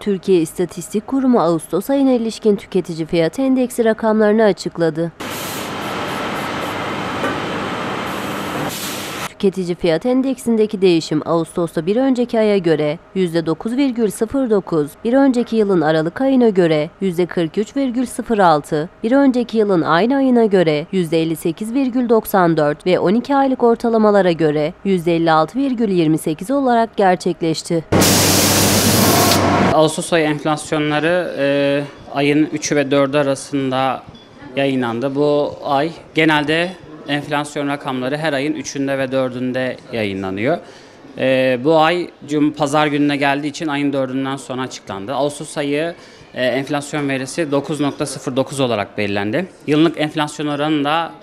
Türkiye İstatistik Kurumu Ağustos ayına ilişkin tüketici fiyat endeksi rakamlarını açıkladı. Tüketici fiyat endeksindeki değişim Ağustos'ta bir önceki aya göre %9,09, bir önceki yılın Aralık ayına göre %43,06, bir önceki yılın aynı ayına göre %58,94 ve 12 aylık ortalamalara göre %56,28 olarak gerçekleşti. Ağustos ayı enflasyonları ayın 3'ü ve 4'ü arasında yayınlandı. Bu ay genelde enflasyon rakamları her ayın 3'ünde ve 4'ünde yayınlanıyor. Bu ay pazar gününe geldiği için ayın 4'ünden sonra açıklandı. Ağustos ayı enflasyon verisi 9,09 olarak belirlendi. Yıllık enflasyon oranı da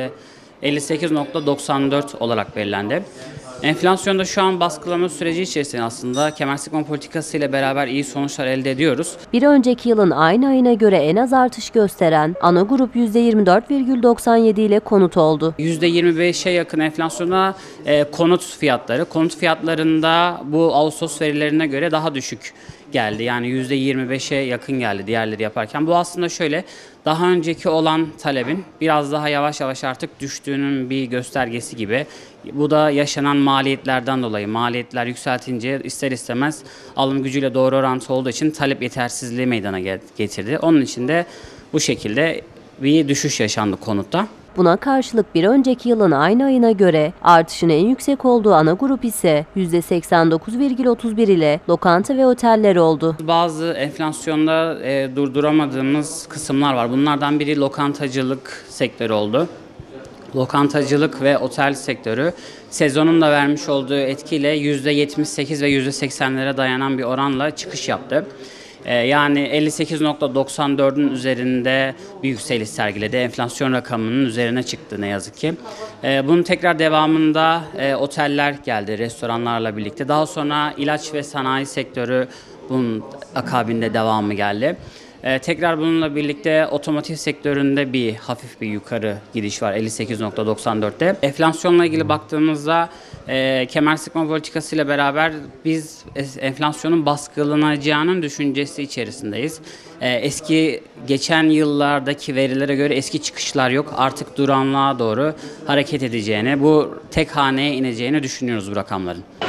58,94 olarak belirlendi. Enflasyonda şu an baskılama süreci içerisinde aslında kemer sıkma politikası ile beraber iyi sonuçlar elde ediyoruz. Bir önceki yılın aynı ayına göre en az artış gösteren ana grup %24,97 ile konut oldu. %25'e yakın enflasyona konut fiyatları. Konut fiyatlarında bu Ağustos verilerine göre daha düşük geldi. Yani %25'e yakın geldi diğerleri yaparken. Bu aslında şöyle, daha önceki olan talebin biraz daha yavaş yavaş artık düştüğünün bir göstergesi gibi. Bu da yaşanan maliyetlerden dolayı. Maliyetler yükseltince ister istemez alım gücüyle doğru orantılı olduğu için talep yetersizliği meydana getirdi. Onun için de bu şekilde bir düşüş yaşandı konutta. Buna karşılık bir önceki yılın aynı ayına göre artışın en yüksek olduğu ana grup ise %89,31 ile lokanta ve oteller oldu. Bazı enflasyonda durduramadığımız kısımlar var. Bunlardan biri lokantacılık sektörü oldu. Lokantacılık ve otel sektörü sezonun da vermiş olduğu etkiyle %78 ve %80'lere dayanan bir oranla çıkış yaptı. Yani 58,94'ün üzerinde bir yükseliş sergiledi. Enflasyon rakamının üzerine çıktı ne yazık ki. Bunun tekrar devamında oteller geldi restoranlarla birlikte. Daha sonra ilaç ve sanayi sektörü bunun akabinde devamı geldi. Tekrar bununla birlikte otomotiv sektöründe bir hafif bir yukarı gidiş var 58,94'te. Enflasyonla ilgili baktığımızda kemer sıkma politikası ile beraber biz enflasyonun baskılanacağının düşüncesi içerisindeyiz. Geçen yıllardaki verilere göre eski çıkışlar yok. Artık duranlığa doğru hareket edeceğini, bu tek haneye ineceğini düşünüyoruz bu rakamların.